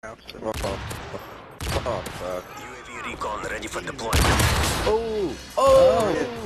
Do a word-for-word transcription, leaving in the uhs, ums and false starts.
Oh, oh, fuck. U A V recon ready for deployment. Oh! Oh!